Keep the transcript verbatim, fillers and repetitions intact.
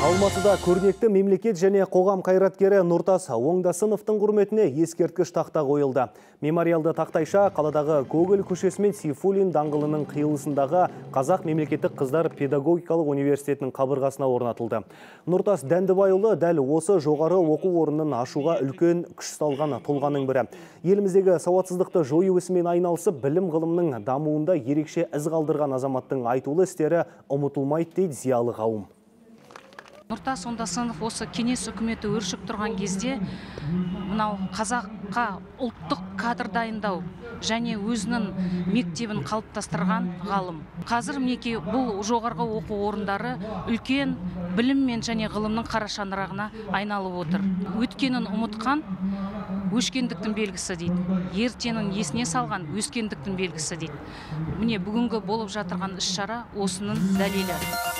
Алматыда көрнекті мемлекет және қоғам қайраткері Нұртас Оңдасыновтың құрметіне ескерткіш тақта қойылды. Мемориалды тақтайша қаладағы Гоголь көшесі мен Сейфуллин даңғылының қиылысындағы Қазақ мемлекеттік қыздар педагогикалық университетінің қабырғасына орнатылды. Нұртас Дәндібайұлы дәл осы жоғары оқу орнын ашуға үлкен күш салған тұлғаның бірі. Еліміздегі сауатсыздықты жою ісімен айналысып, білім ғылымның дамуында ерекше із қалдырған азаматтың айтулы істері ұмытылмайды дейді зиялы қауым. Нұртас Оңдасынов осы кеңес үкіметі өршіп тұрған кезде мынау қазаққа ұлттық кадр дайындау және өзінің мектебін қалыптастырған ғалым. Қазір мінекей бұл жоғарғы оқу орындары үлкен білім мен және ғылымның қара шаңырағына айналып отыр. Өткенін ұмытқан өшкендіктің белгісі дейді. Ертеңін есіне салған өскендіктің белгісі дейді. Міне бүгінгі болып жатырған іс-шара осының дәлелі.